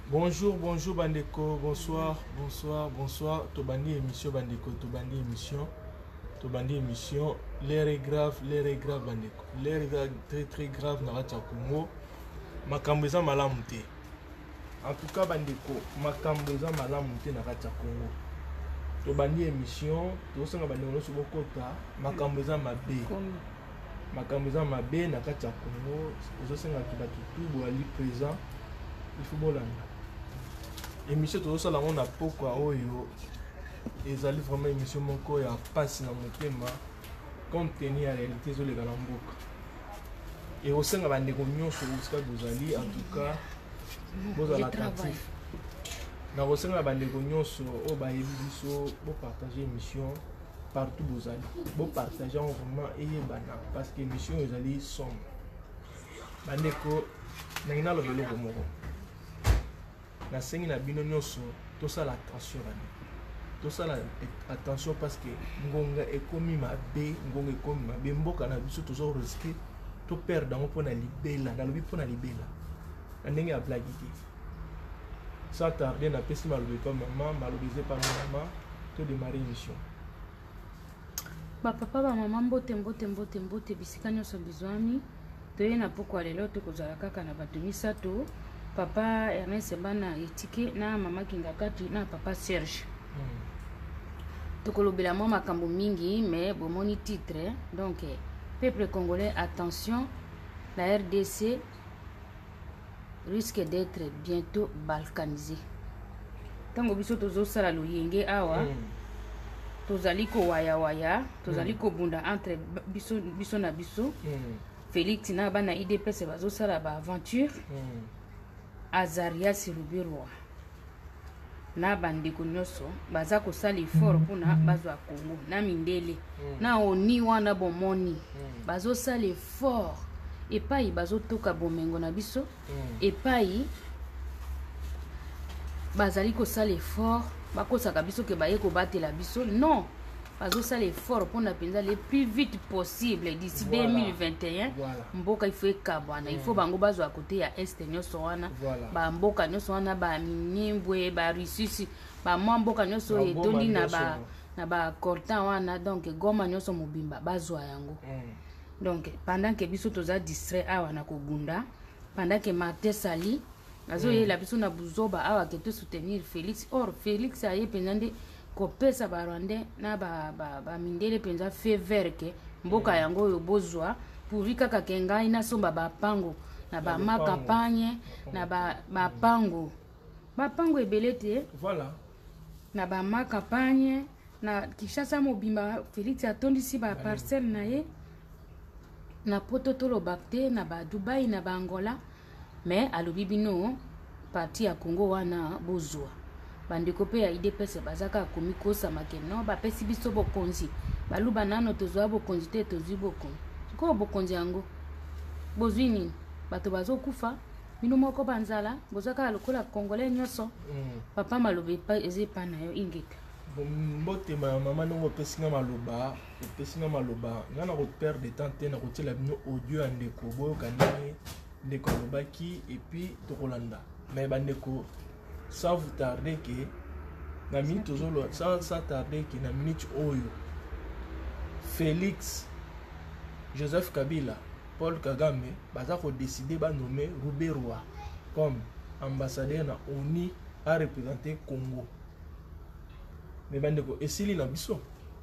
Bonjour, bonjour Bandeko, bonsoir, bonsoir, bonsoir. Tobandi émission Bandeko, Tobandi émission. Tobandi émission. L'air est grave Bandeko. L'air est très très grave dans la Congo. Makambeza malamute. En tout cas Bandeko, Makambeza malamute dans la Congo. Tobandi émission, Tosanga Bandeko Subokota, Makambeza mabe. Makambeza mabe na kati ya Congo. Ozosenga kibatutu boali présent. Il faut bolanda. Émission tout ça là on a pourquoi oyo ezali vraiment émission moko ya passe na motema compte tenu ya réalité zo les galamboka et au sein ba ndeko nyonso usika bozali en tout cas bozala attentif na au sein ba ndeko nyonso o ba yebiso bo partager émission partout bozali bo partager vraiment eyebana parce que émission ezali sombre ba ndeko na ina lo beloko moko na sengi na bino nyonso tosala attention tosala attention parce que ngonga ekomi mabe ngonga ekomi mabe mboka na biso tozo risquer to perdre dango pona libela na lobi pona libela na ndenge ya blague te sans tarder na pesi malobi pa maman malobise pa maman to démarrer émission ba papa ba maman mbote bisika nyonso bizwami toye na poko lelo tokozala kaka na bato misato papa Ernest Bana etike na mama Kingakati na papa Serge. Tokolobela mo makambo mingi mais bomoni titre donc peuple congolais attention la RDC risque d'être bientôt balkanisé. Tango biso tozo sala loyenge awa tozali ko waya tozali ko bunda entre biso na biso Félix na bana IDPS bazo sala ba aventure Azaria Silubirwa na bandeko nyonso baza kosala effort mpona bazwa Congo na mindele na oni wana bomoni bazosala effort epai bazotoka bomengo na biso epai bazali kosala effort bakosaka biso ke baye kobatela biso non bazosala effort mpona penza le plus vite possible d'ici 2021 mboka ifo ekabwana ifo bango bazwa à côté ya este nyonso wana ba mboka nyonso wana ba Minembwe ba Rusisi ba mboka nyonso etondi na ba Cortan wana donc Goma nyonso mobimba bazwa yango donc pendant que biso toza distrait awa na kobunda pendant que Martin Sali azo yela biso na buzoba awa ke to soutenir Félix or Félix aye penande kopesa ba Rwandais na ba mindele penza fait vert mboka yango yo bozwa pour kaka kengai na somba ba pango na ba ma campagne na ba pango ebelete voilà na ba ma campagne na Kishasa mobimba Félix atondisi ba parcelle na ye na pototolo bakte na ba Dubai na ba Angola mais alobi bino parti ya Congo wana bozwa bandeko pe ya IDPS bazaka komi kosa makeno ba pesi biso bokonzi baluba nano tozwa bokonzi te tozwi bokonzi ko bokonzi yango bozwi nini bato bazokufa bino moko banzala bozaka lokola congolais nyonso papa malobe pa ezepa na yo ingeka mbote mama nongo pesinga maloba ngana ko perdre de temps te na kotela bino audio ya ndeko boyoka ndenge ndeko alobaki et puis tokolanda mais bandeko sans vous tarder que na minute sans tarder que na minute oyo Félix Joseph Kabila Paul Kagame baza ko décider ba nommer Ruberwa comme ambassadeur na ONU à représenter Congo mais bandeko esili na biso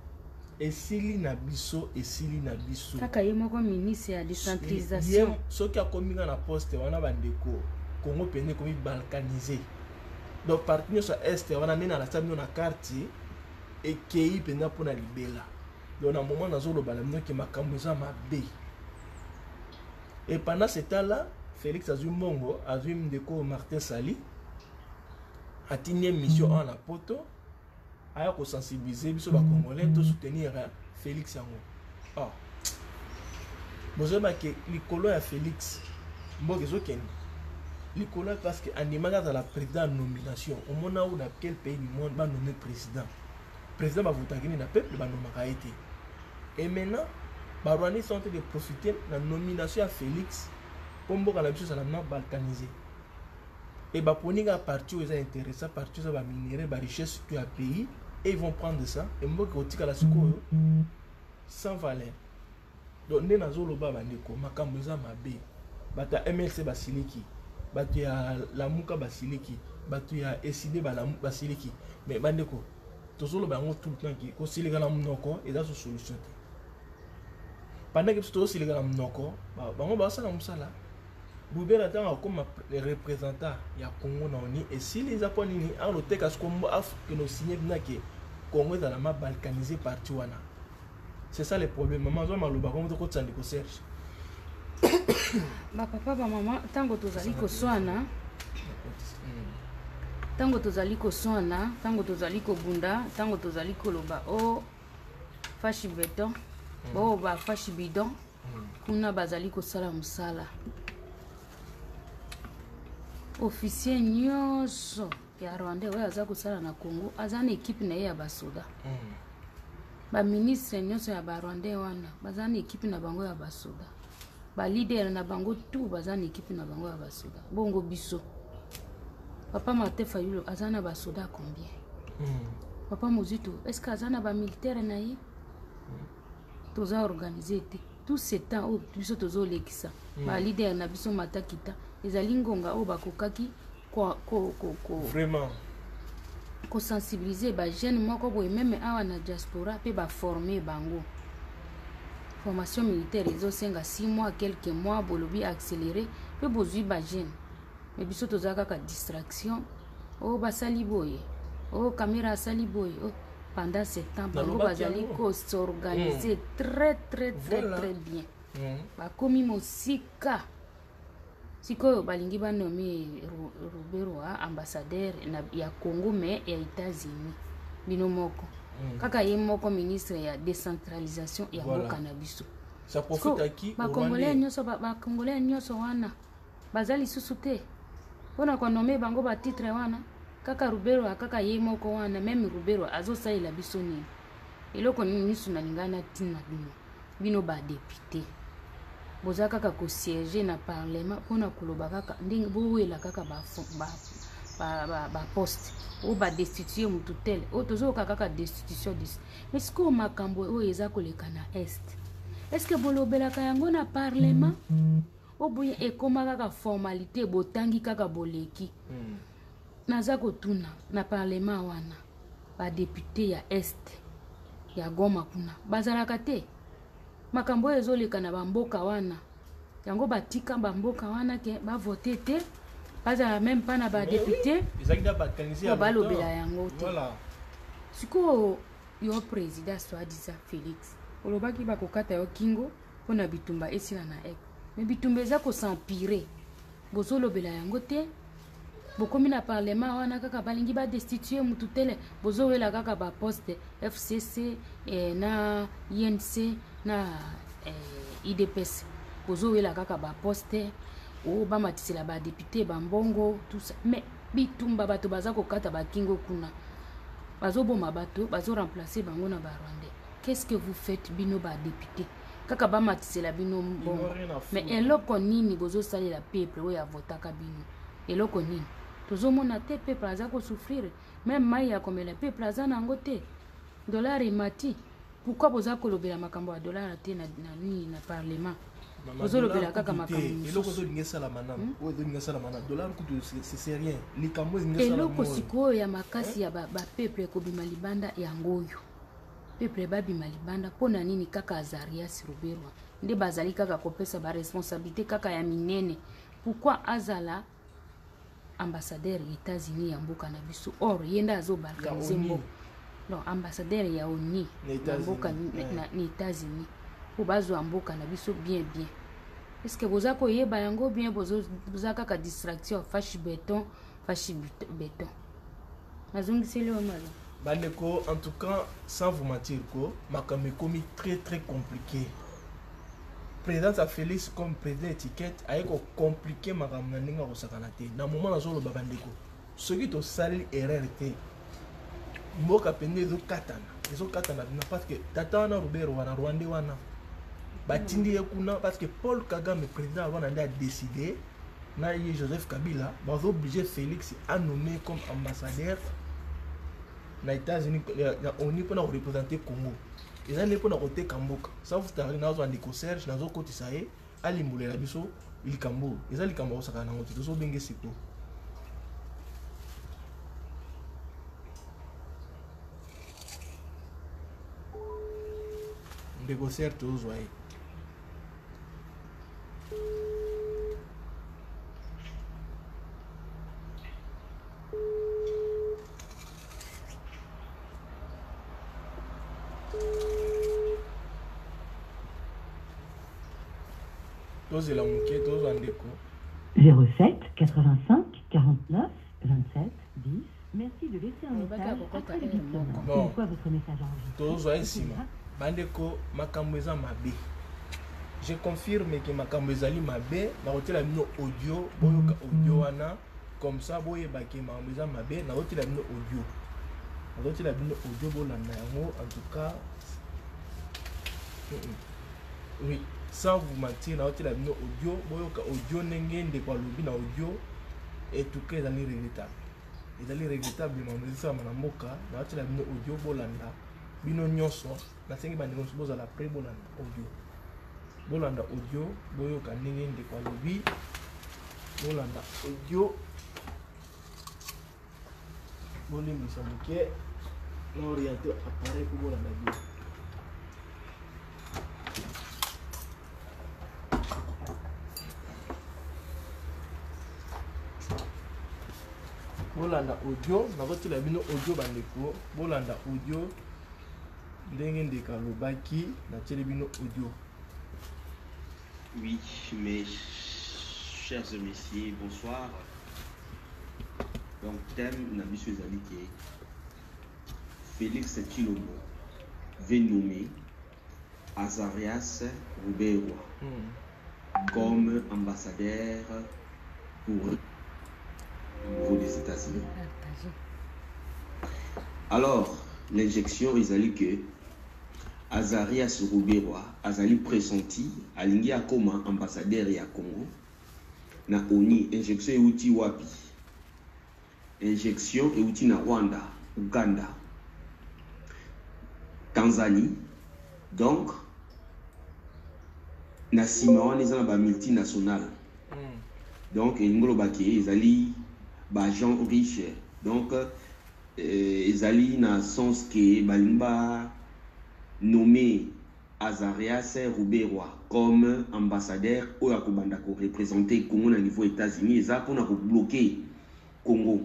kaka ye moko ministre ya décentralisation soki akominga na poste wana bandeko Congo pene komi balkanisé donc parti nyonso ya este wana nde na lasala bino na quartier ekei mpenza mpona libela donc na moment nazolobala bino ke makambo eza mabe et pendant ce temps là Félix azwi mbongo azwi ndeko Martin Sali atindi mission wana na poto aya kosensibilize biso bacongolais to soutenir Félix yango bozobake likolo ya Félix mboka ezokende likolo parce que animaka za la président nomination au monde où dans quel pays du monde va nommer président va voter na peuple va nommer été et maintenant ba Rwandais sont en train de profiter de la nomination à Félix pour mboka la biso ça na balkanisé et bah pour une partie où ils sont intéressés, partie où ça va minérer, bah richesse du pays, et ils vont prendre ça et moi qui la sikoyo sans valeur. Donc nous nazo loba bandeko makambo za mabe. Bata MLC basiliki, batu ya Lamuka basiliki, batu ya SID basiliki. Mais bandeko tozolo bango tout le temps qui ko silika na mnoko et dans solution. Pendant que tu aussi les gars mnoko, bango ba sala musala. Boubela tanga comme représentant ya Congo na oni et si les Japonais en lotek as comme que nos signer na que Congo dans la map balkanisé parti wana. C'est ça le problème. Maman zo maloba comme to ko tsandi ko Serge. Ba papa ba maman tango tozali ko swana. Tango tozali ko swana, tango tozali ko bunda, tango tozali ko loba o fashi beton. Bo ba fashi bidon. Kuna bazali ko sala musala. Officier nyonso ya Rwanda oyo aza kosala na Congo aza na équipe na ye ya basoda. Ba ministre nyonso ya ba Rwanda wana baza na équipe na bango ya basoda. Ba leader na bango tout baza na équipe na bango ya basoda. Bongo biso. Papa Martin Fayulu aza na basoda combien? Papa Mozito est-ce que aza na ba militaire na ye? Toza organisé tout ce temps où biso tozo lekisa. Ba leader na biso matakita ezali ngonga o bakokaki vraiment ko sensibiliser ba jeune moko boye même awa na diaspora pe ba former bango formation militaire ezo senga 6 mois quelques mois bolobi accéléré pe bozui ba jeune mais biso tozaka ka distraction o basali boye o caméra sali boye o pendant ce temps bango bazali ko s'organiser très bien ba komi mosika sikoyo balingi banome Rubero ambassadeur ya Congo mais ya États-Unis bino moko kaka ye moko ministre ya décentralisation ya mboka na biso ça profite à qui ba congolais nyoso wana bazali susu te pona ko nome bango ba titre wana kaka Rubero kaka ye moko wana même Rubero azosaila biso nini eloko nini suna lingana tina bino ba député boza kaka ko siéger na parlement pona koloba kaka ndingi bowela kaka ba poste ou ba destituer mutu tel o tozo kaka destitution dis mais ce ko makambo o eza koleka na est-ce que bolobela ka yango na parlement o boye ekoma kaka formalité botangi kaka boleki naza kotuna na parlement wana ba député ya ya Goma kuna bazalaka te makambo ezoleka na bamboka wana yango batika bamboka wana ke ba voter te bazala même pas na ba député ba lobela yango te voilà siko yo président soi-disant Félix olobaki ba kokata yo kingo pona bitumba esila na ek mais bitumba eza ko s'empirer bozo lobela yango te bokomi na parlement wana kaka balingi ba destituer mutu tele bozo wela kaka ba poste FCC na INC na IDPS bozo wela kaka ba poste o ba matisela ba député ba mbongo tout ça mais bitumba bato baza kokata ba kingo kuna bazo boma bato bazo remplacer bango na ba Rwandais. Qu'est-ce que vous faites bino ba député kaka ba matisela bino mbongo mais eloko nini bozo salela peuple oya votaka bino eloko nini tozomona te peuple aza ko souffrir même mai ya komela peuple aza nango te dollar emati pourquoi boza kolobela makambo ya dollar te na parlement bozolobela kaka makambo eloko zolinga sala manam o zolinga sala manam dollar kutu c'est rien likambo zinga sala eloko sikoyo ya makasi ya ba peuple kobima libanda yango oyo peuple babima libanda pona nini kaka Azarias Rubero nde bazali kaka kopesa ba responsabilité kaka ya minene pourquoi azala ambassadeur États-Unis ya mboka na biso or yenda azo balkaniser mboka non ambassadeur ya ONU na mboka na États-Unis po bazo mboka na biso bien est-ce que boza ko yeba yango bien boza kaka distraction fashi beton nazongisi leo mazo bandeko en tout cas sans vous mentir ko makambo komi très compliqué. Président à Félix comme président étiquette a ko compliqué makambo na ndinga ko sakana te na moment na zolo babandeko soki to sali erreur te mboka pende ezo katana na parce que tata wana Rubero wana Rwanda wana batindi kuna parce que Paul Kagame président wana nda décidé Naïe Joseph Kabila, va obligé Félix à nommer comme ambassadeur aux États-Unis. On est pour représenter Congo. Et ça n'est pas côté Kamboka. Ça vous avez dans un Serge, dans un côté ça est, à l'immoulé la biso, il Kambo. Et ça, il Kambo, ça va dans un autre bengue sipo. Négocier tous, ouais. Tous la mouquet, tous en déco. 07 85 49 27 10. Merci de laisser un message après le bip sonore. Une fois votre message enregistré. Tous ouais sima. Bandeko makamweza mabe. Je confirme que makamweza li mabe na hotela mino audio, boyoka audio wana comme ça boye baki makamweza mabe na hotela mino audio. Na hotela mino audio bolanda yango en tout cas. Oui. Sans vous mentir, na hotela mino audio, boyoka audio nengende kwa lobi na audio et tout cas ezali regrettable. Ezali regrettable makamweza na mboka na hotela mino audio bolanda bino nyonso na sengi bande nyonso bozala pre bolanda audio. Bolanda audio boyoka nengende kwa lobi bolanda audio bolimisa moke na orienté appareil pour bolanda audio. Bolanda audio na kotela bino audio bandeko bolanda audio ndenge ndeka lobaki na telebino audio. Oui, mes chers et messieurs, bonsoir. Donc thème na biso ezali ke Félix Tshilombo veut nommer Azarias Ruberwa comme ambassadeur pour au niveau des États-Unis. Alors, l'injection ezali que Azarias Ruberwa azali pressenti alingi akoma ambassadeur ya Congo na ONU. Injection euti wapi? Injection euti na Rwanda, Uganda, Tanzanie. Donc na sima wana eza na ba multinationale. Donc ngolo baki ezali ba gens riches. Donc ezali na sens que balimba nommé Azarias Ruberwa comme ambassadeur ou à Kobanda pour représenter Congo au niveau États-Unis, et ça pour bloquer Congo.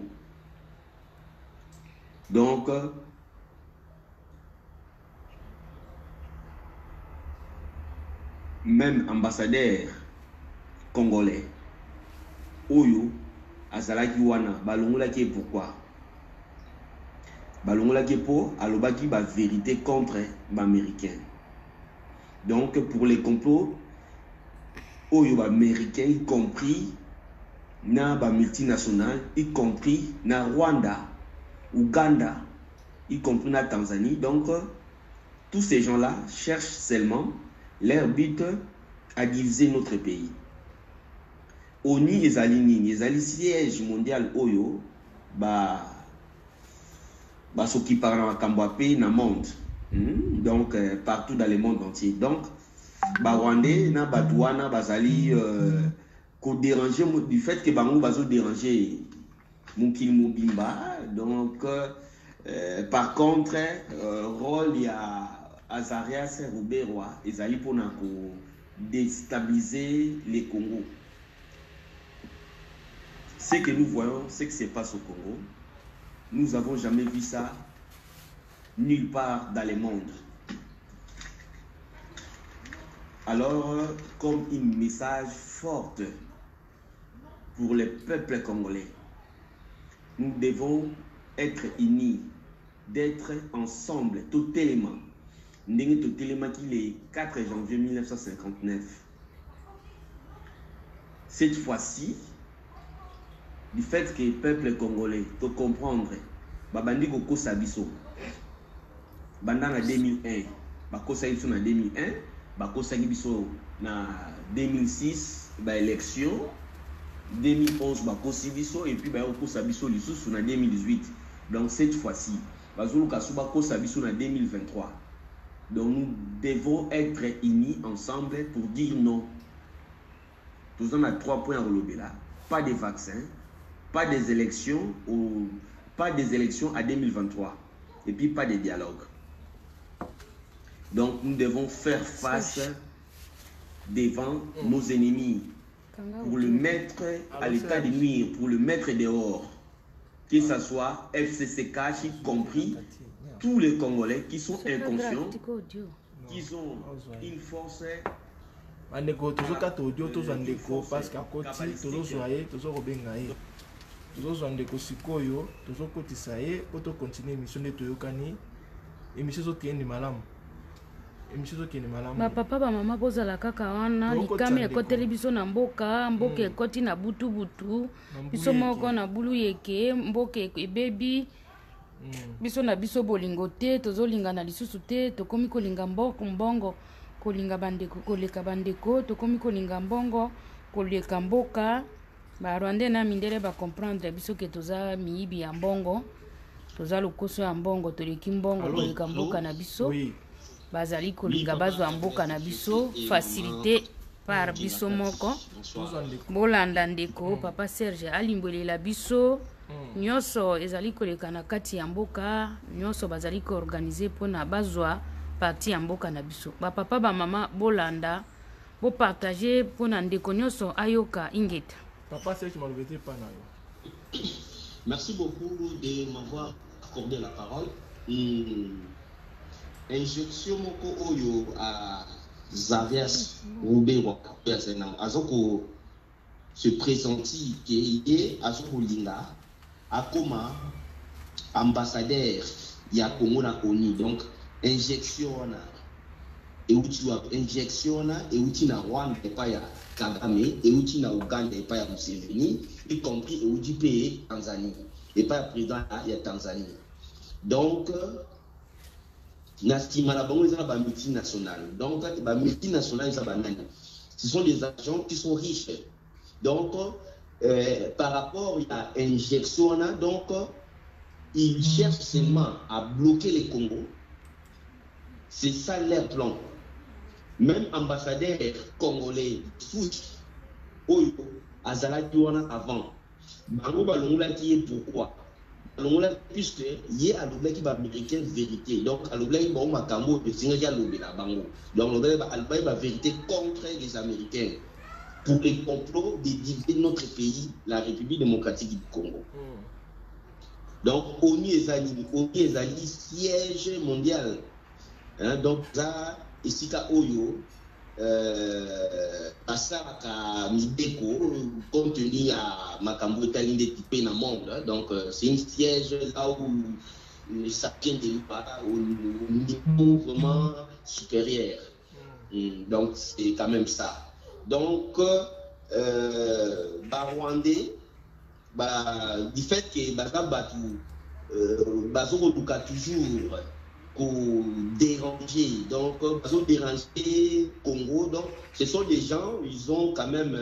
Donc même ambassadeur congolais Oyo Azalaki wana balongolaki pourquoi? Balongolaki pour alobaki ba vérité contre l'américain. Donc pour les complots Oyo américain y compris na ba multinationales, y compris na Rwanda, Uganda, y compris na Tanzanie. Donc tous ces gens-là cherchent seulement leur but à diviser notre pays. ONU les alignés, les siège mondial Oyo s'occuper dans Kambapé dans le monde. Donc partout dans le monde entier. Donc Rwandais na Batouana bazali ko déranger du fait que bango bazo déranger Mukil Mobimba. Donc par contre rôle il y a Azarias Ruberwa ezali pona ko déstabiliser les Congo. Ce que nous voyons, ce qui se passe au Congo, nous n'avons jamais vu ça nulle part dans le monde. Alors, comme un message fort pour le peuple congolais, nous devons être unis, d'être ensemble totalement. Totalement qu'il est 4 janvier 1959. Cette fois-ci, du fait que le peuple congolais peut comprendre, babandi koko sabiso, bandana 2001, bakosa biso na 2001, bakosa biso na 2006, ba élection, 2011 bakosi biso et puis bakosa biso lisusu na 2018. Donc cette fois-ci bazoluka so bakosa biso na 2023. Donc nous devons être unis ensemble pour dire non. Nous en a 3 points à relever là. Pas de vaccins, pas des élections ou pas des élections à 2023 et puis pas de dialogue. Donc nous devons faire face devant nos ennemis pour le mettre à l'état de nuire, pour le mettre dehors. Que ce soit FCCK, y compris tous les Congolais qui sont inconscients, qui ont une force. Andeko tozokata audio tozandeko parce qu'à côté tozozoaye tozokobengaye tozozandeko sikoyo tozokotisa ye po to continuer émission de toyokani émission zokende malamu émission zokende malamu ba papa ba mama bozala kaka wana likame ekoteli biso na mboka mboka ekoti na butu butu biso moko na bulu yeke mboka ebebi biso na biso bolingo te tozolinga na lisusu te tokomi kolinga mbongo kolinga bandeko koleka bandeko tokomi kolinga mbongo koleka mboka ba Rwanda na mindele ba comprendre biso ke toza miyibi ya mbongo toza lokoso ya mbongo toleki mbongo koleka mboka na biso bazali kolinga bazwa mboka na biso facilité par biso moko bolanda ndeko papa Serge alimbwelela biso nyonso ezali koleka na kati ya mboka nyonso bazali ko organiser pona bazwa parti ya mboka na biso ba papa ba mama bolanda bo partager pona ndeko nyonso ayoka ingeta papa Serge malobete pa na yo. Merci beaucoup de m'avoir accordé la parole. Injection moko oyo a Xavier Roubero azoko se présenter que azoko linga akoma ambassadeur ya Congo na ONU. Donc injection na euti na Rwanda epa ya Kagame euti na Uganda epa ya Museveni y compris euti pe Tanzanie epa ya président ya Tanzanie. Donc nastima la bango ezala ba multinationales. Donc ba multinationales ezala nani, ce sont des agents qui sont riches. Donc par rapport à injection donc ils cherchent seulement à bloquer les Congo. C'est ça leur plan. Même ambassadeur congolais Fouch oyo azalaki wana avant bango balongolaki ye pourquoi balongola puisque ye alobelaki ba américain vérité. Donc alobelaki bango makambo esingaki alobela bango. Donc alobelaki ba vérité contre les Américains pour les complots de diviser notre pays, la République démocratique du Congo. Donc ONU ezali siège mondial. Donc ça esika oyo asaka mideko compte tenu à makambo etali nde typé na monde. Donc c'est une siège là où ça vient de au niveau vraiment supérieur. Donc c'est quand même ça. Donc Rwandais du fait que bazoluka toujours pour déranger, donc pour déranger Congo. Donc ce sont des gens, ils ont quand même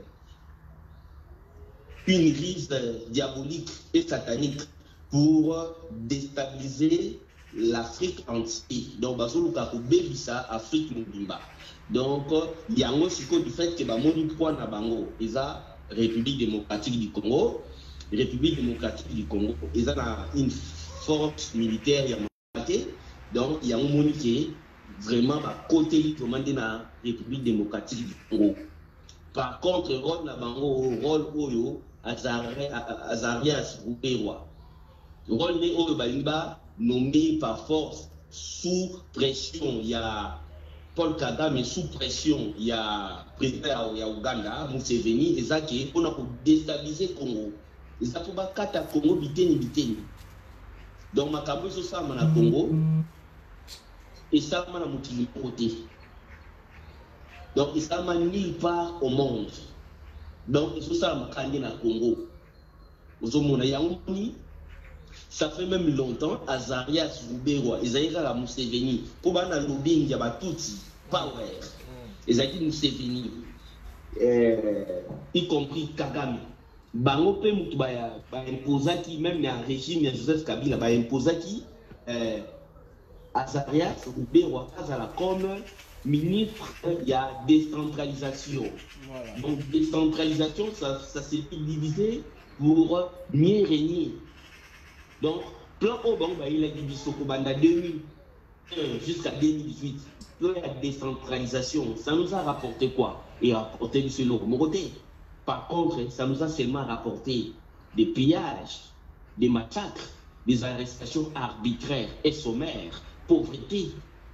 une ruse diabolique et satanique pour déstabiliser l'Afrique entière. Donc bazoluka ko bebisa Afrique mobimba. Donc il y a un aussi du fait que bamoni poids na bango eza République démocratique du Congo. République démocratique du Congo ils ont une force militaire ya maté. Donc il y a un monde qui est vraiment à côté de la République démocratique du Congo. Par contre rôle na bango rôle oyo Azarias Roubero rôle ne oyo balimba nommé par force sous pression. Il y a Paul Kagame sous pression, il y a président ya Uganda Museveni eza ke on a pour déstabiliser Congo. Eza pour bakata Congo biteni. Donc makambo so ça na Congo et ça na mutili côté. Donc il ça nulle part au monde. Donc so ça makandi na Congo. Ozomona yango ça fait même longtemps Azarias Roubero ezalika la Museveni pour bana lobbying ya batuti power ezaliki Museveni y compris Kagame bango pe mutu ba imposaki même na régime ya Joseph Kabila ba imposaki Azarias Ruberwa azala comme ministre il y a décentralisation. Voilà. Donc décentralisation ça s'est divisé pour mieux régner. Donc plan Obama il a divisé au Kobanda 2001 jusqu'à 2018. Plan de décentralisation, ça nous a rapporté quoi? Et rapporté du selon Moroté. Par contre, ça nous a seulement rapporté des pillages, des massacres, des arrestations arbitraires et sommaires, pauvreté.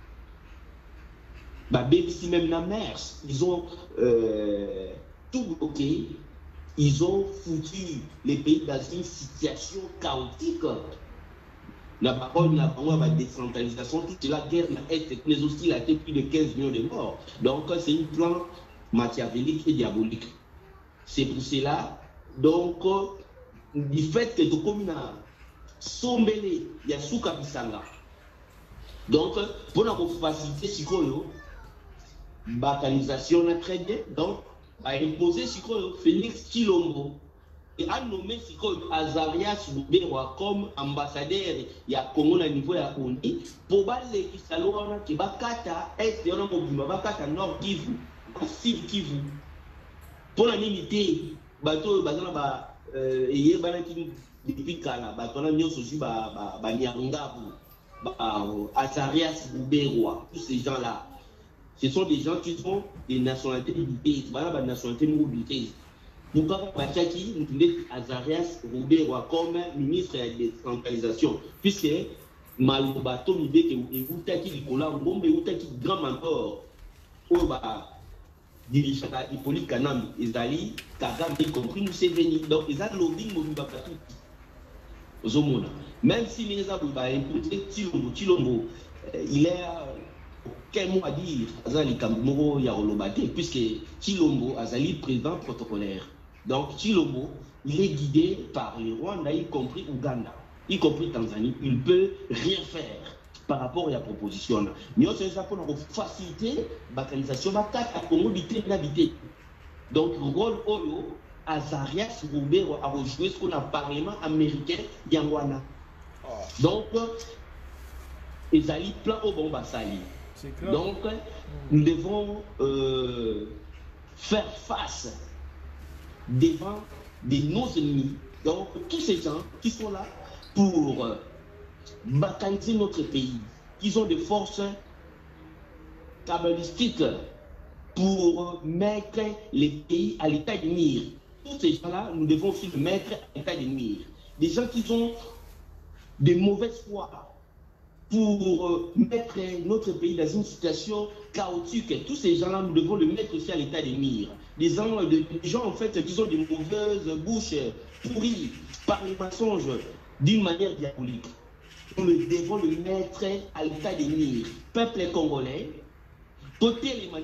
Bah, ici même la mer, ils ont tout bloqué, ils ont foutu les pays dans une situation chaotique. La parole, la décentralisation, toute la guerre, mais aussi il a été plus de 15 millions de morts. Donc c'est un plan machiavélique et diabolique. C'est pour cela, donc, du fait que le communal sombelé, il y a Souka Bissanga. Donc, pour la facilité, Sikoyo, balkanisation est très bien. Donc, a imposé Sikoyo Félix Tshilombo et a nommé Sikoyo Azarias Ruberwa comme ambassadeur il y a Congo à niveau ya Kondi pour les qui salona qui bakata est de l'Omobima bakata Nord Kivu, Sud Kivu. Pour la limiter, bateau bazana et banaki depuis Kala, batona nyonso aussi Nyangabu, Azarias Ruberwa, tous ces gens-là. Ce sont des gens qui sont des nationalités mobilité, des nationalités mobilité. Nous avons Bachaki, nous avons Azarias Ruberwa comme ministre de la décentralisation, puisque Malobato Mibeke et Outaki Nicolas Ngombe Outaki grand mentor, dirigeant Hippolyte Kanam, Ezali, Kagame, y compris nous c'est venu. Donc ils ont lobbying Mobimba Patou. Même si les gens ont imposé Tshilombo, il est quel mot à dire Azali Kamoro Yarolobate, puisque Tshilombo Azali président protocolaire. Donc Tshilombo, il est guidé par le Rwanda, y compris Ouganda, y compris Tanzanie. Il ne peut rien faire par rapport à la proposition. Mais on sait pour faciliter la balkanisation, la Congo d'habiter. Donc le rôle Oyo, Azarias Ruberwa a rejoué ce qu'on a parlement américain Yangwana. Donc, Ezali plan au Bombasali. Donc, nous devons faire face devant nos ennemis. Donc, tous ces gens qui sont là pour balkaniser notre pays, qui ont des forces kabbalistiques pour mettre les pays à l'état de mire. Tous ces gens-là, nous devons aussi les mettre à l'état de mire. Des gens qui ont de mauvaise foi pour mettre notre pays dans une situation chaotique. Tous ces gens-là, nous devons les mettre aussi à l'état de mire. Des gens en fait qui ont de mauvaises bouches pourries par les mensonges d'une manière diabolique. Nous devons le mettre à l'état de mire. Peuple congolais, le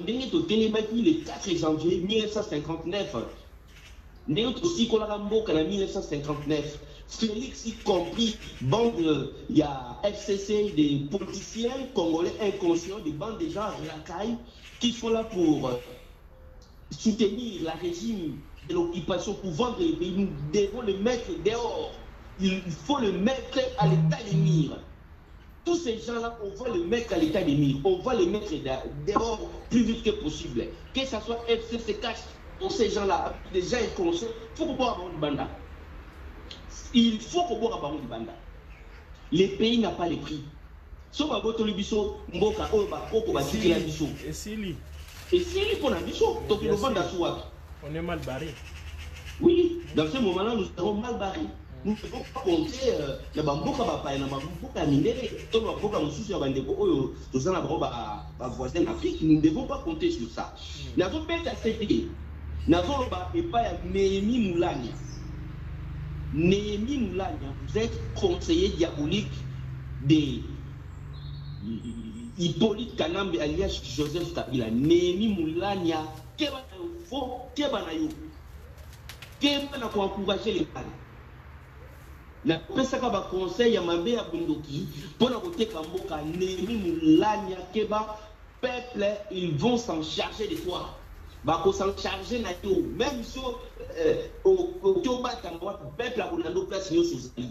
4 janvier 1959, nous aussi en 1959. Félix, y compris, il y a FCC, des politiciens congolais inconscients, des bandes de gens racailles qui sont là pour soutenir le régime de l'occupation, pour vendre les pays. Nous devons le mettre dehors. Il faut le mettre à l'état de mire. Tous ces gens-là, on va le mettre à l'état de mire. On va le mettre dehors plus vite que possible. Que ce soit FCC cache pour ces gens-là, des gens inconscients, il faut qu'on voit avant du banda. Il faut qu'on voit avant du banda. Les pays n'ont pas les prix. Sauf à votre biso, mboka, et si pour la biso, donc il on est mal barré. Oui, dans ce moment-là, nous serons mal barrés. Nous ne devons pas compter la bamboka bapaya, la bamboka mindere, tout le bamboka moussous ya bandeko oyo, tout ça na ba voisin d'Afrique. Nous ne devons pas compter sur ça. Nous avons fait accepter. Nous avons pas et pas Néhémie Moulania. Néhémie Moulania, vous êtes conseiller diabolique de Hippolyte Kanambe alias Joseph Kabila. Néhémie Moulania, keba faux, keba na yo, keba na ko encourager les balles. Na pesaka ba conseil ya mabe ya bundoki pour la côté Kamboka. Néhémie Moulania keba peuple, ils vont s'en charger de toi. va s'en charger na yo même si au tobata peuple a bonando place yo sozali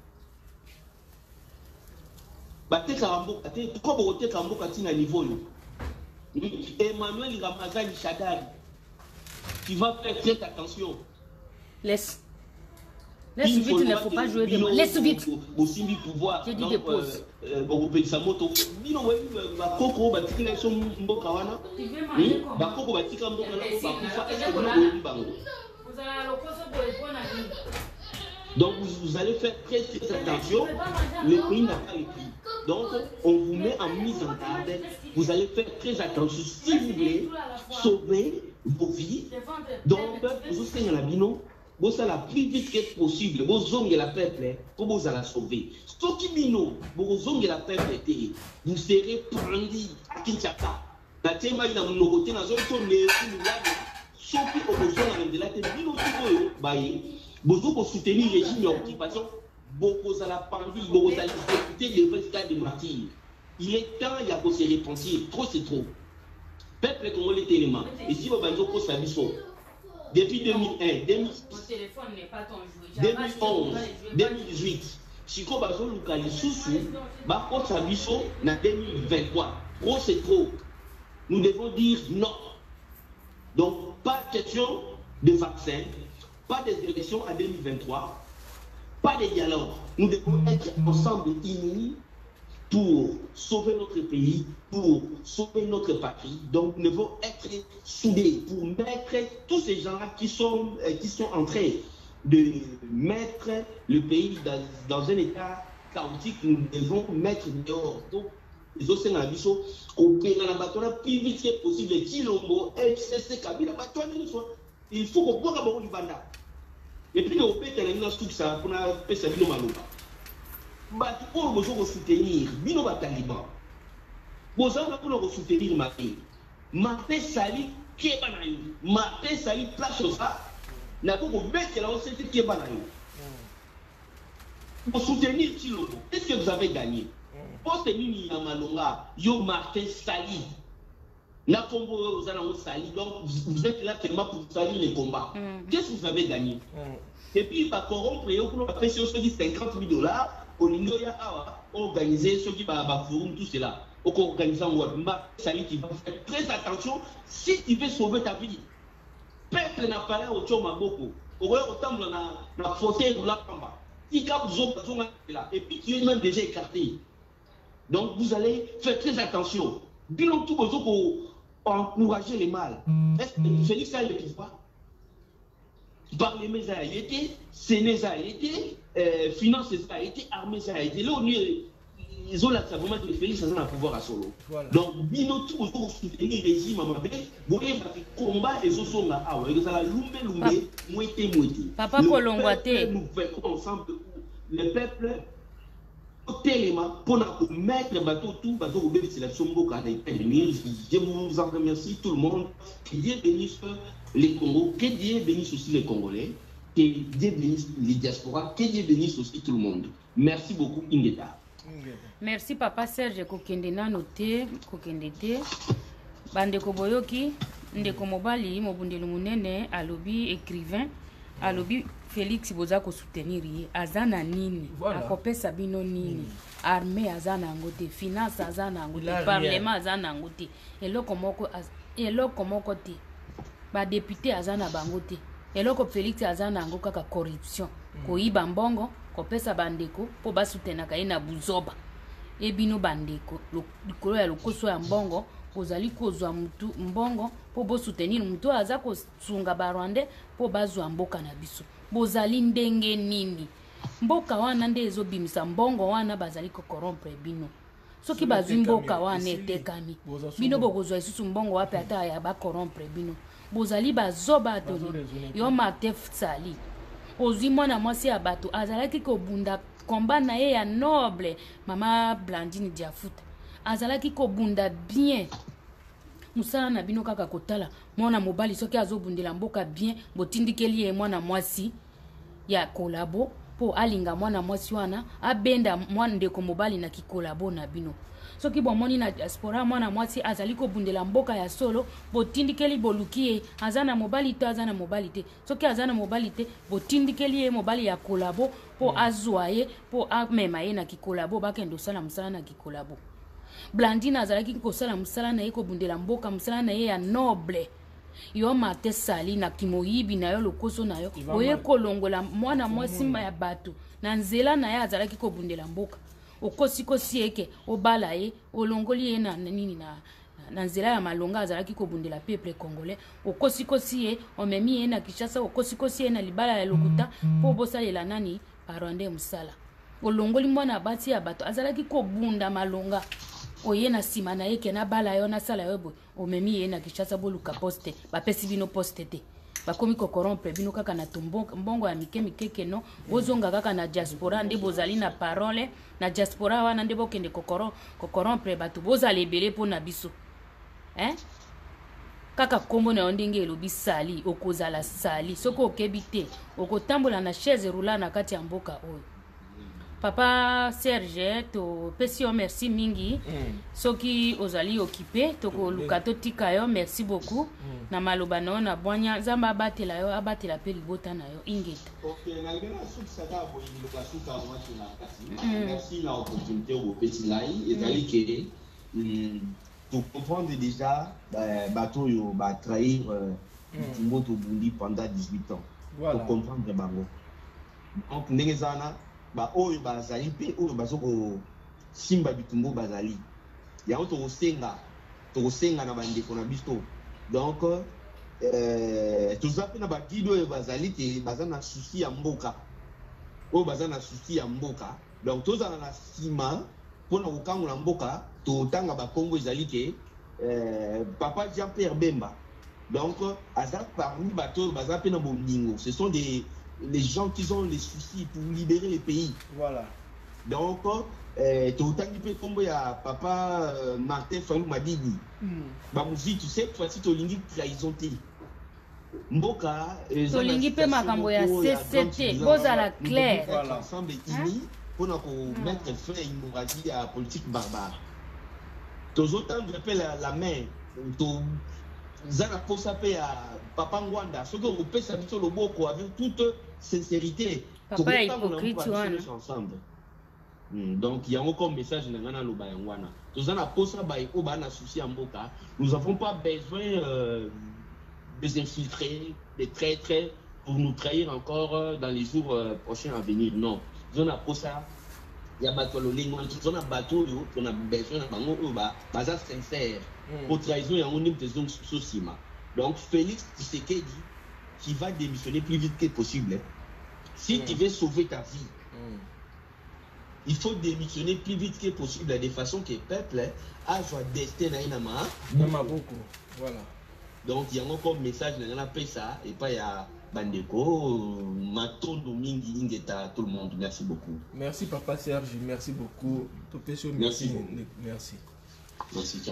bate karamboka te ko bote karamboka tina niveau yo Emmanuel Ramazani Chadari qui va faire très attention. Laisse vite, il ne faut pas jouer de laisse vite. Aussi du pouvoir. J'ai dit dépose. Bon, sa moto. Bino ba koko ba tikela so mboka wana. Ba koko ba tikela mboka na ba kufa est-ce que vous bango. Vous allez le poser pour répondre à lui. Donc vous allez faire très attention. Le pays n'a pas écrit. Donc on vous met en mise en garde. Vous allez faire très attention si vous voulez sauver vos vies. Donc vous enseignez la bino. Vous allez la plus vite que possible. Vous ongez la peuple pour vous la sauver. Ce qui bino, vous ongez la peuple, vous serez prendu à Kinshasa. La téma il a mon côté dans un tour mais ce qui au besoin de la tête bino tout bailler. Vous soutenir le régime d'occupation. Beaucoup à la pandémie, beaucoup à exécuter les vrais cas de martyrs. Il est temps, il y a qu'on se repentir. Trop, c'est trop. Peuple comme les éléments. Et si vous avez un sa mission, depuis 2001, 2011, 2018, Chico Bazo Lukali Soussou, Bako sa mission en 2023. Trop, c'est trop. Nous devons dire non. Donc, pas de question de vaccin, pas des élections en 2023. Pas de dialogue. Nous devons être ensemble unis pour sauver notre pays, pour sauver notre patrie. Donc nous devons être soudés pour mettre tous ces gens-là qui sont en train de mettre le pays dans un état chaotique. Nous devons mettre dehors. Donc les autres sénateurs, au pays dans la bataille, plus vite que possible, Chilombo, FCC, Kabila, il faut qu'on voit d'abord du banda. Et puis, on peut être tout ça pour faire ça. Bah, pour nous soutenir, nous sommes talibans. Nous allons soutenir ma paix. Ma paix sali, qui est banayou. Ma paix sali, place sur ça. Nous allons mettre là, on sait qui est banayou. Pour soutenir Chilo, qu'est-ce que vous avez gagné? Pour soutenir Yamalonga, Yo Martin Sali. La combo aux alentours sali, donc vous êtes là tellement pour salir les combats. Qu'est-ce que vous avez gagné? Et puis, par corrompre, on a fait sur ceux qui $50,000, au Ningoya Awa, organiser ceux qui va forum, tout cela. On organise un Wadumba, sali qui va faire très attention si tu veux sauver ta vie. Peuple n'a pas l'air au Tchoma Boko. Au vrai, autant dans la fauteuil de la Pamba. Si cap là, et puis tu es même déjà écarté. Donc vous allez faire très attention. Bilan tout pour encourager les mâles. Est-ce que Félix a le pouvoir? Parlement a été, Sénat a été, Finances a été, Armée a été. Là, ils ont la vraiment que Félix a un pouvoir à solo. Voilà. Donc, Bino tout pour soutenir le régime, vous voyez, combat les autres sont là. Ils ont loumé, moitié. Papa Kolongwate. Nous faisons ensemble le peuple. Pour mettre bateau tout bateau au bébé c'est la sombo car je vous en remercie tout le monde. Que Dieu bénisse les Congos, que Dieu bénisse aussi les Congolais, que Dieu bénisse les diasporas, que Dieu bénisse aussi tout le monde. Merci beaucoup Ingeta. Merci papa Serge Kokendena noté Kokendete bande koboyoki ndeko mobali mobundelu munene alobi écrivain alobi Félix boza ko soutenir ye azana nini akopesa bino nini armée azana ngote finance azana ngote parlement azana ngote eloko moko te ba député azana bangote eloko Félix azana ngo kaka corruption koyiba mbongo kopesa bandeko po basutenaka ye na buzoba ebino bandeko likolo ya lokoso ya mbongo ozali kozwa mutu mbongo po bo soutenir mutu aza ko sunga barwande po bazwa mboka na biso bozali ndenge nini mboka wana nde ezobimisa mbongo wana bazali ko corrompre bino soki bazwi mboka wana etekami bino bokozwa isusu mbongo wape ata ya ba corrompre bino bozali bazoba toni yo matef sali ozwi mwana mwasi ya bato azalaki kobunda komba na ye ya noble mama Blandine Diafuta azalaki kobunda bien musala na bino kaka kotala mwana mobali soki azobundela mboka bien botindikeli ye mwana mwasi ya kolabo po alinga mwana mwasi wana abenda mwana ndeko mobali na kikolabo na bino soki bomoni na diaspora mwana mwasi azali kobundela mboka ya solo botindikeli boluki azana mobali te azana mobali te soki azana mobali te botindikeli ye mobali ya kolabo po azwa ye po amema ye na kikolabo bakende osala mosala na kikolabo. Blandine azalaki kosala mosala na ye kobundela mboka mosala na ye ya noble yo mate sali na kimoyibi na yo lokoso na yo oye kolongola mwana mwasi ya bato na nzela na ye azalaki kobundela mboka okosikosi eke obala ye olongoli ye na nini na nzela ya malonga azalaki kobundela peuple congolais okosikosi ye omemi ye na Kinshasa okosikosi ye na libala ya lokuta po bosalela nani parande musala olongoli mwana bati ya bato azalaki kobunda malonga oye na sima na ye ke na bala yo na sala yo boy omemi ye na Kinshasa boluka poste bapesi bino poste te bakomi kokorompre bino kaka na mbongo ya mike mike no bozonga kaka na diaspora nde bozali na parole na diaspora wana nde bokende kokorompre bato bozala ebele mpo na biso kaka kombo na yo ndenge elobi sali okozala sali soki okebi te okotambola na chaise roula na kati ya mboka oyo. Papa Serge to pesi yo merci mingi soki ozali occupé toko lukato tika yo merci beaucoup na maloba na na bwanya zamba abatela yo abatela pe libota na yo ingeta. OK na ngena suki saka bo iluka suka watu na kasi merci na opportunité au petit lai ezali ke pour comprendre déjà bato yo ba trahir Timbo to Bundi pendant 18 ans pour comprendre bango donc ndengezana ba oyo bazali pe oyo bazoko simba bitumbo bazali yango to senga na bandeko na biso donc toza pe na ba guide oyo bazali te bazana souci ya mboka oyo bazana souci ya mboka donc toza na sima pona kokangola mboka to tanga ba kombo ezali ke papa Jean-Pierre Bemba donc azak parmi bato baza pe na boningo ce sont les gens qui ont les soucis pour libérer les pays. Voilà. Donc, tu as papa Martin Fallou Madidi. Bamouzi, tu sais, toi, si tu as une trahison, Mboka, Tolingi pe makambo ya CCT, boza la claire. Ensemble unis pour mettre fin à l'hémorragie à la politique barbare. Tous autant de la main, Zana Posape à Papa Ngwanda, ce que vous pouvez savoir sur le boko avec toute sincérité. Papa est hypocrite, ensemble. Donc il y a encore un message dans le Bayangwana. Zana Posape et Obana souci en boka. Nous n'avons pas besoin des infiltrés, des traîtres pour nous trahir encore dans les jours prochains à venir. Non. Zana Posape. Il y a bateau on a bateau on a besoin de bango baza sincère pour trahison il y a un des sosima donc Félix Tshisekedi qui va démissionner plus vite que possible si tu veux sauver ta vie il faut démissionner plus vite que possible de façon que le peuple a son destin à inama beaucoup voilà donc il y a encore un message dans la paix ça et pas il y a Bandeko, Matondo Mingi Ingeta, tout le monde. Merci beaucoup. Merci Papa Serge, merci beaucoup. Merci. Merci. Merci.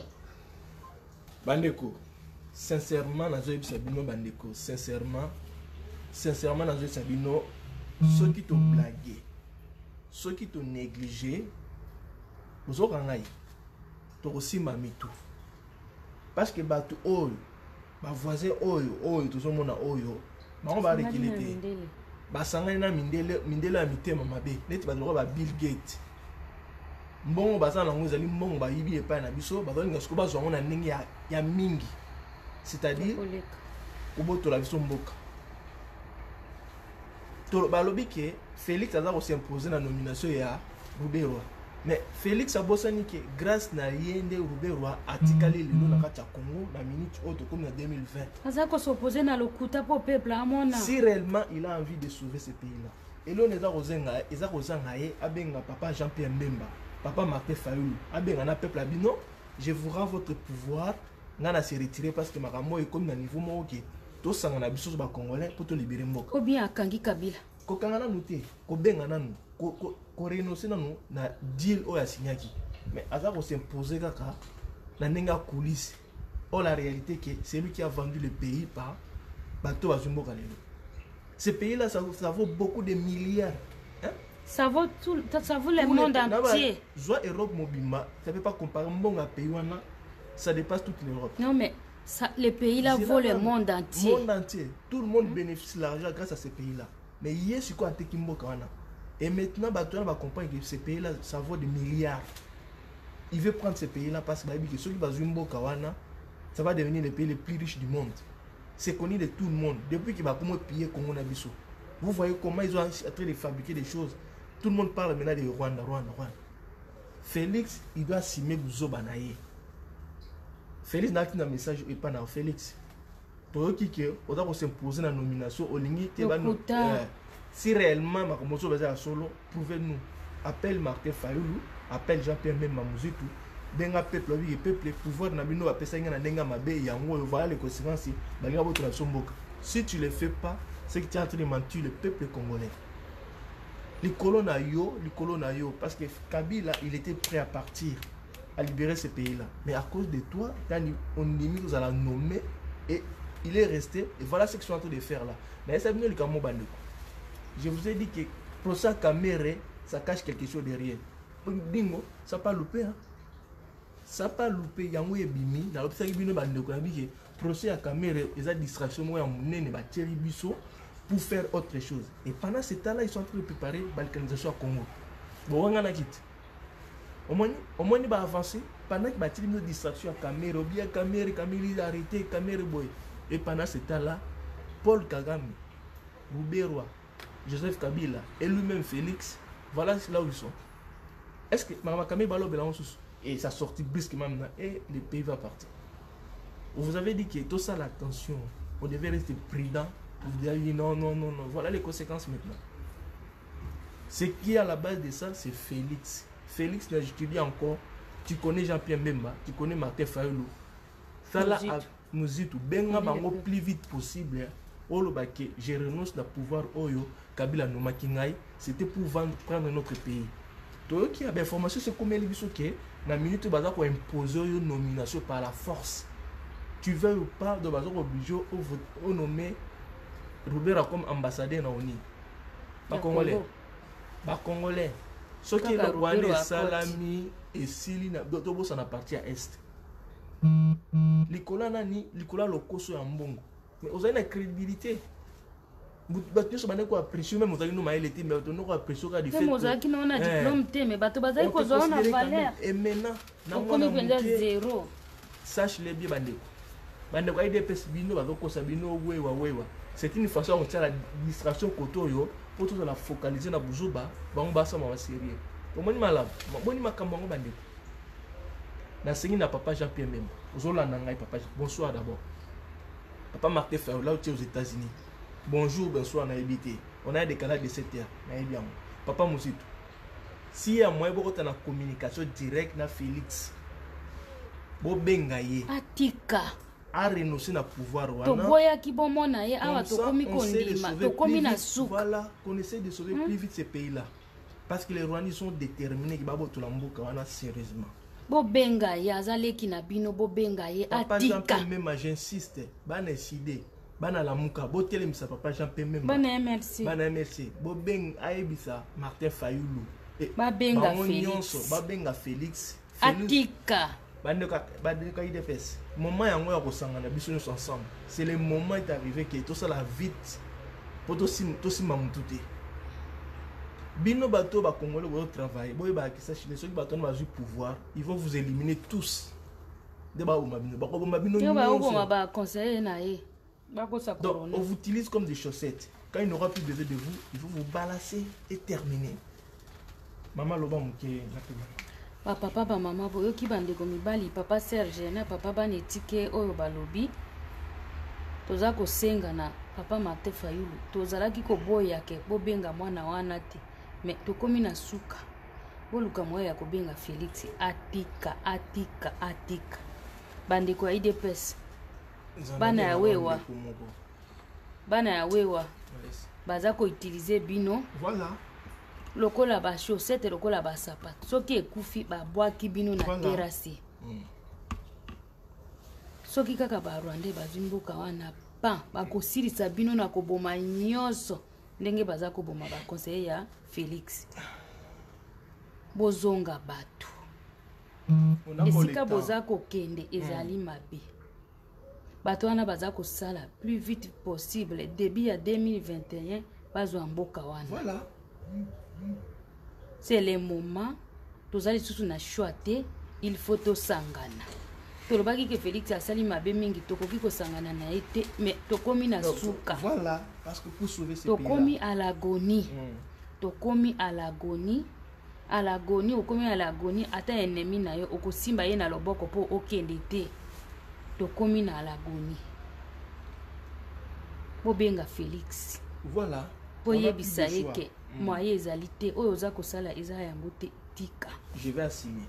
Bandeko, sincèrement, Nazoïb Sabino Bandeko, sincèrement, Nazoïb Sabino, ceux qui t'ont blagué, ceux qui t'ont négligé, vous aurez un aïe, tu aussi mamitou. Parce que Batou Oyo, ma voisin Oyo, tout le monde a Oyo. On va réquiliter. Basanga na mindele a mitema mabe. Neti ba ba Bill Gates. Mbongo basana ngo zali mbongo ba yibi epa na biso ba nga sko ba zo na ndenge ya mingi. C'est-à-dire oboto la biso mboka. To ba lobi ke Félix aza ko s'imposer na nomination ya Ruberwa. Mais Félix abosani ke grâce na yende Ruberwa atikali lelo na kati ya Congo na minute auto comme en 2020. Azako s'opposer na lokuta pour peuple amona. Si réellement il a envie de sauver ce pays-là. Et là on est à Rosenga abenga papa Jean-Pierre Mbemba, papa Martin Fayulu, abenga na peuple abino, je vous rends votre pouvoir, ngana se retirer parce que makambo est comme na niveau mo OK. To sanga na biso ba congolais pour te libérer mboka. Ko bien akangi Kabila. Ko kangana muté, ko benga nanu. Ko renoncer na deal o ya signaki mais azako s'imposer kaka na nenga coulisse or la réalité que c'est lui qui a vendu le pays par bateau azumbo kalelo ce pays là ça vaut beaucoup de milliards Ça vaut le monde entier. Soit Europe mobima, ça ne peut pas comparer un pays ça dépasse toute l'Europe. Non mais les pays là vaut le monde entier. Monde entier. Tout le monde bénéficie de l'argent grâce à ces pays là. Mais hier c'est quoi et maintenant on va comprendre que ces pays là ça vaut des milliards. Il veut prendre ces pays là parce que ceux qui vont ça va devenir les pays les plus riches du monde. C'est connu de tout le monde. Depuis qu'il va comment piller Congo Nabiso. Vous voyez comment ils ont en train de fabriquer des choses. Tout le monde parle maintenant de Rwanda. Félix, il doit s'aimer Bouzo Banaye. Félix n'a qu'un message et pas dans Félix. Pour qui on doit s'imposer dans la nomination au ligne. Si réellement ma promotion va être solo, prouvez-nous. Appelle Martin Fayoulou, appelle Jean-Pierre Mamouzitou. Denga peuple oui peuple pouvoir na bino ba pesa ngana denga mabe yango voilà les conséquences balinga votre nation mboka. Si tu le fais pas, c'est que tu es en train de mentir le peuple congolais. Les colons na yo parce que Kabila il était prêt à partir à libérer ce pays là. Mais à cause de toi, on nous a la nommé et il est resté et voilà ce qu'ils sont en train de faire là. Mais ça vient le Cameroun bandeko. Je vous ai dit que pour ça Caméré ça cache quelque chose derrière. Dingo, ça pas loupé hein. Ça pas loupé yango ebimi na lopisa bino bandeko na bike procès à caméra et ça distraction moi monene ba teri biso pour faire autre chose et pendant ce temps là ils sont en train de préparer balkanisation à Congo bon on a quitte au moins il va avancer pendant que ba teri bino distraction à caméra ou bien caméra arrêté caméra boy et pendant ce temps là Paul Kagame Rouberwa Joseph Kabila et lui-même Félix voilà là où ils sont. Est-ce que Mama Kame Balo Belan sous et ça sortit brusquement maintenant et le pays va partir. Vous avez dit que tout ça l'attention, on devait rester prudent. Vous avez dit non. Voilà les conséquences maintenant. Ce qui est à la base de ça, c'est Félix. Félix, je te dis encore, tu connais Jean-Pierre Mbemba, tu connais Martin Fayoulou. Ça là, nous dit tout, benga bango plus vite possible. Olobake, je renonce au pouvoir Oyo, Kabila no Makingai, c'était pour prendre notre pays. Toi qui a des informations, c'est comme elle dit que la minute où on impose une nomination par la force, tu veux ou pas de base obligé au nommer Roubera comme ambassadeur na ONU. Pas congolais. Pas congolais. Ce qui est le Rwanda Salami et Sili na dobo ça na partie à est. Likola nani, likola lokoso ya mbongo. Mais vous avez une crédibilité. Vous avez quoi apprécier même vous avez nous maïl été mais vous avez apprécié quoi du fait. Vous avez qui n'ont pas diplôme té mais bateau bazai ko zo na valeur. Et maintenant, comme il zéro. Sache les bien bandeko. Bandeko ay DPS bino bazo ko sabino wewa. C'est une façon de faire la distraction koto yo pour tout la focaliser na buzuba ba on ba ça ma sérieux. Au moins malade. Boni makambo ngo bandeko. Na sengi na papa Jean-Pierre même. Ozolanda ngai papa. Bonsoir d'abord. Papa Martin Fayoulou là aux États-Unis. Bonjour, bonsoir, on a habité. On a un décalage de 7 heures. Papa Moussitou. Si y a moyen de la communication directe na Félix, Bobengaye. Atika. A renoncé na pouvoir. Toboya ki bomona ye awa tokomi kondima, tokomi na souk. Voilà, qu'on essaie de sauver plus vite ces pays-là. Parce que les Rwandais sont déterminés qui babo tulambuka wana sérieusement. Bobengaye azaleki na bino Bobengaye atika. Papa Jean-Pierre même j'insiste, ban décider. Bana la muka botele misa papa Jean-Pierre même. Bana merci. Bana merci. Bobeng aebisa Martin Fayoulou. Babenga Félix. Babenga Félix. Atika. Bandeka IDPS. Moment yango ya kosangana biso nyonso ensemble. C'est le moment est arrivé que tout ça la vite. Pour tout si mamutute. Bino bato ba congolais vont travailler. Boy ba kisa chez ceux qui bato na du pouvoir, ils vont vous éliminer tous. De ba umabino. Ba ko mabino nyonso. Yo ba conseiller na ye. Donc, on vous utilise comme des chaussettes. Quand il n'aura plus besoin de vous, il faut vous balancer et terminer. Maman Loba Mouké. Papa, maman, boyo ki bande ko mibali, papa Serge na papa banetike oyo balobi. Toza ko senga na papa Martin Fayoulou. Tozala ki ko boya ke bobenga mwana wana te. Mais tokomi na suka. Boluka moya ya ko benga Félix atika. Bande ko IDPS. Bana ya wewa baza ko utiliser bino voilà lokola ba chaussette lokola ba sapato soki ekufi ba bwaki bino na terrasse soki kaka ba Rwanda bazimbuka wana pa ba kosilisa bino na koboma nyonso ndenge baza koboma ba conseiller ya Félix bozonga bato esika boza kokende ezali mabe bato wana baza kosala plus vite possible début ya 2021 bazwa mboka wana voilà c'est le moment tozali susu na choix te il faut tosangana tolobaki ke Félix asali mabe mingi tokoki kosangana na ye te mais tokomi na suka voilà parce que pour sauver ces tokomi à l'agonie tokomi à l'agonie okomi à l'agonie ata ennemi na yo okosimba ye na loboko po okende te tokomi na l'agonie bobenga Félix voilà po yebisa ye ke moye ezali te oyo oza kosala eza yango te tika je vais assumer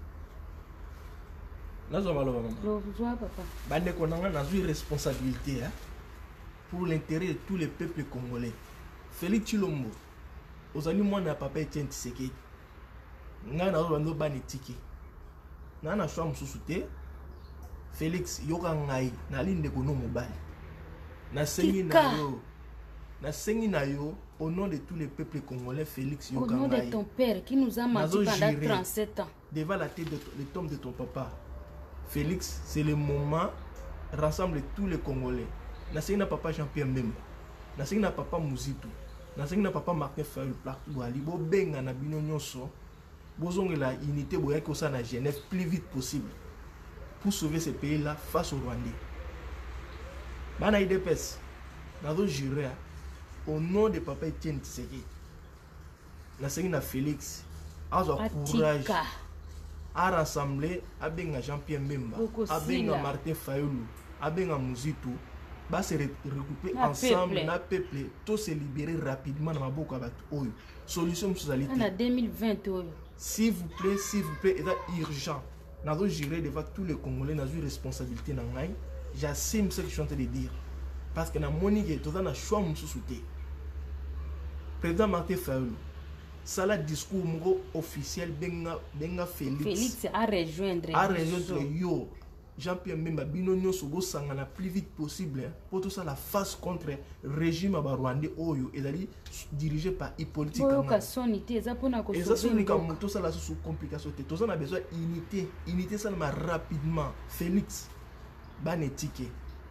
nazo maloba maman papa bande konanga nazo responsabilité hein pour l'intérêt de tous les peuples congolais. Félix Tshilombo ozali mwana papa Etienne Tshisekedi nga nazo bando bani tiki na choix mususu te Félix yoka ngai na linde kono mobali na sengi na yo au nom de tous les peuples congolais. Félix yoka ngai au nom de ton père qui nous a menti pendant 37 ans devant la tête de le tombe de ton papa. Félix, c'est le moment rassemble tous les Congolais. Nasengi na papa Jean-Pierre Mbemba, nasengi na papa Muzitu, nasengi na papa Martin Fayulu Plakouali, bo benga na bino nyonso, bozonge la unité boya ko sa na Genève plus vite possible pour sauver ce pays-là face au Rwandais. Bana IDPS, nazo jurer au nom de papa Etienne Tshisekedi. Nasengi na Félix, azo courage. A rassembler abenga Jean-Pierre Mbemba, abenga Martin Fayulu, abenga Muzitu, ba se regrouper ensemble na peuple, tous se libérer rapidement na maboko ba oyo. Solution musualité. En 2020 oyo. S'il vous plaît, c'est urgent. Nazo gérer devant tous les Congolais, nazo responsabilité na ngai. J'assume ce que je suis en train de dire parce que na monique toza na choix mususuté. Président Martin Fayulu ça discours officiel benga Félix a rejoindre yo Jean-Pierre Mbemba bino nyonso go sangana plus vite possible pour tout ça la face contre régime rwandais oyo ezali dirigé par Hippolyte Kangama. Tout ça la sous complication te tout ça a besoin unité ça rapidement. Félix banetike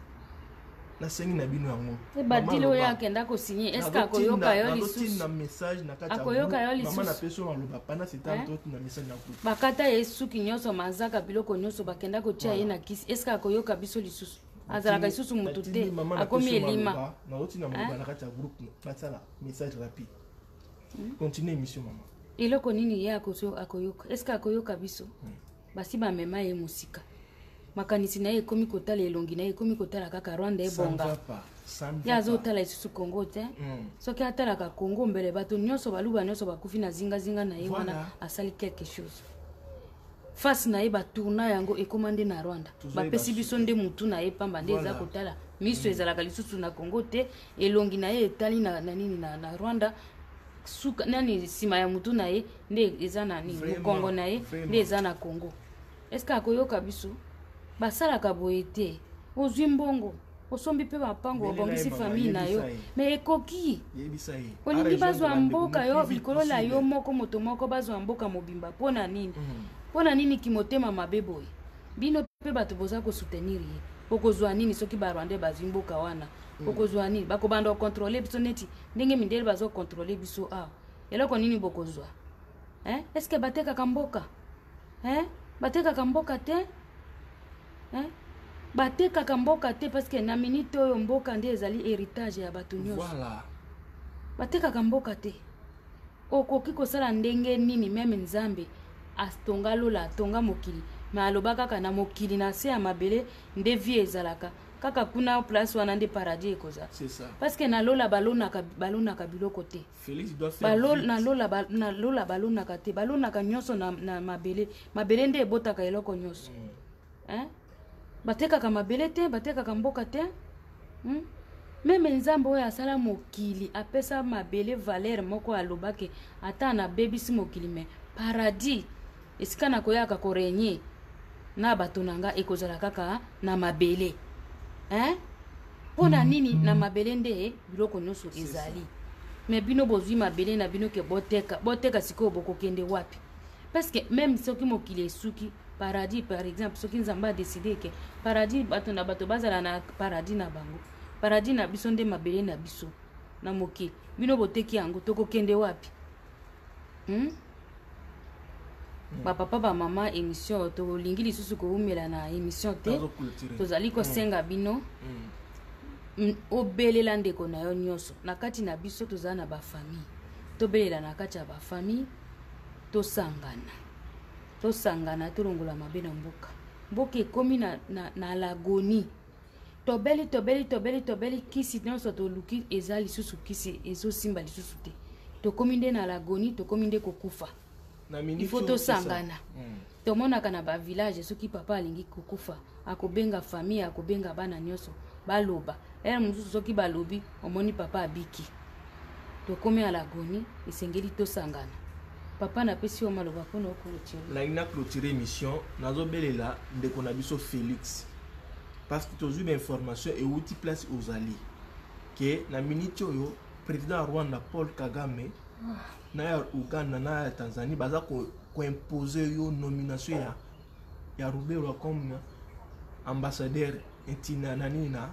na sengi na bino yango badilo ya kenda ko signer est-ce que koyoka yo lisusu na message na kati akoyoka yo lisusu mama na peso na loba pana c'est tant d'autres na message na groupe bakata yesu kinyoso mazaka biloko nyonso bakenda ko tia ye na kisi est-ce que akoyoka biso lisusu azalaka lisusu mutu te akomi elima na oti na loba na kati ya groupe batala message rapide continue émission maman eloko nini ye akoyoka est-ce que akoyoka biso basi ba mema ye musika makanisi na ye komi kotala elongi na ye komi kotala kaka Rwanda ebonga ya azotala lisusu Congo te soki atalaka Congo mbele bato nyonso baluba nyonso bakufi na zinga na ye wana asali quelque chose face na ye batourna yango ekomande na Rwanda bapesi biso nde mutu na ye pamba nde eza kotala miso ezalaka lisusu na Congo te elongi na ye etali na nini na Rwanda suka nani sima ya mutu na ye nde eza na nini Congo na ye nde eza na Congo. Est-ce que akoyoka biso basalaka boye te ozwi mbongo osombi pe bapango obongisi famille na yo mais ekoki olingi bazwa mboka yo likolo la yo moko moto moko bazwa mboka mobimba pona nini kimotema mabe boye bino pe bato boza ko soutenir ye okozwa nini soki ba Rwanda bazwi mboka wana okozwa nini bakobanda contrôler biso neti ndenge mindele bazo contrôler biso eloko nini bokozwa est-ce que bateka kamboka bateka kamboka te bateka kamboka te parce que na minute oyo mboka nde ezali héritage ya bato nyonso voilà bateka kamboka te okoki kosala ndenge nini meme nzambe atonga lola atonga mokili mais aloba kaka na mokili na se ya mabele nde vie ezalaka kaka kuna place wana nde paradis ekoza c'est ça parce que na lola balonaka biloko te Félix doit faire na lola balonaka te balonaka nyonso na mabele nde ebotaka eloko nyonso batekaka mabele te batekaka mboka te meme nzambe oyo asala mokili apesa mabele valeur moko alobake ata na bebisi mokili me paradis esika na koyaka korenye na bato nanga ekozala kaka na mabele pona nini na mabele nde biloko nyonso ezali mais bino bozwi mabele na bino ke boteka sikoyo bokokende wapi parce que même soki mokili esuki paradis par exemple soki nzambe adeside ke paradis bato na bato bazala na paradis na bango paradis na biso nde mabele na biso na mokili bino boteki yango tokokende wapi bapapa bamama émission tolingi lisusu koumela na émission te tozali kosenga bino obelela ndeko na yo nyonso na kati na biso tozala na bafamille tobelela na kati ya bafamille tosangana tolongola mabe na mboka ekomi na lagoni tobeli kisi nyonso toluki eza lisusu kisi ezosimba lisusu te tokomi nde na lagoni tokomi nde kokufa il faut tosangana tomonaka na bavillage soki papa alingi kokufa akobenga famille akobenga bana nyonso baloba mosusu soki balobi omoni papa abiki tokomi à lagoni esengeli tosangana papa napesi yo maloba mpona okolotire nalingi clôturer émission nazobelela ndeko na biso Félix parce que tozwi bainformation euti place ozali ke na minute oyo président ya Rwanda Paul Kagame na ya Uganda na ya Tanzanie baza koimpose yo nomination ya Rubero comme ambassadeur intina nani na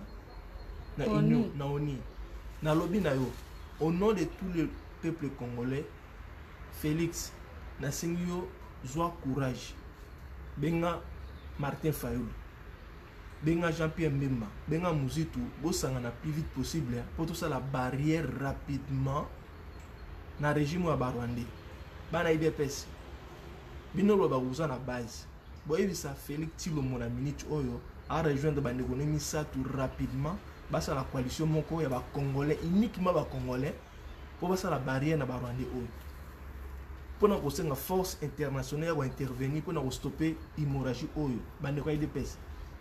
union na ONU na lobby na yo au nom de tout le peuple congolais Félix na sengi yo zwa courage benga Martin Fayulu benga Jean-Pierre Mbemba benga Muzitu bosanga na plus vite possible pour tout ça la barrière rapidement na régime ya Barwandais bana IDPS bino lo ba uza na base boyebisa Félix Tshilombo na minute oyo a rejoindre bandeko ne misatu rapidement basa la coalition moko ya ba congolais uniquement ba congolais pour basa la barrière na Barwandais oyo pona kosenga force internationale va intervenir pona ko stopper hémorragie oyo bandeko ya IDPS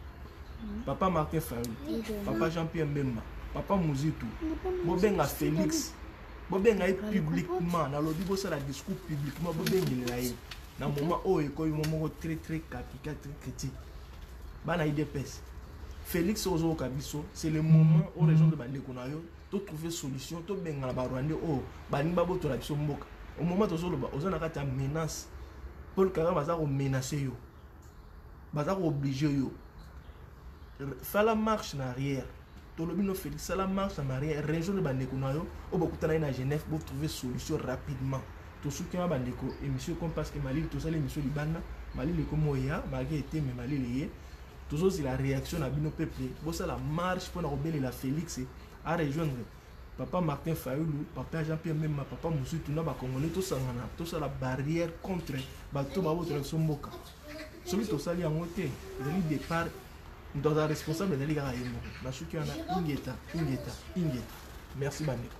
papa Martin Fayulu papa Jean-Pierre Mbemba papa Muzitu bobenga Félix bobenga publiquement na lobby bosa la discours publiquement bobenga ye na moment oyo ko moment très capital très critique bana IDPS Félix Ozo Kabiso c'est le moment où les gens de bandeko na yo to trouver solution to benga la Barwandais o bani babo to la biso mboka au moment où ozana kata menace Paul Kagame baza ko menacer yo baza ko obliger yo faire la marche en arrière tolobino Félix la marche en arrière région de bandeko na yo o bakutana na Genève pour trouver solution rapidement to soutien bandeko émission comme parce que Mali to ça l'émission libana Mali le comme ya malgré été mais Mali lié toujours c'est la réaction à bino peuple bo ça la marche pour na obéler la Félix à rejoindre papa Martin Fayulu papa Jean-Pierre Mbemba papa Musutu na ba congolais to sangana to ça la barrière contre bato ba boto so mboka celui to sali en moté le départ dans la responsable de l'Iga na suki na ingeta merci bandeko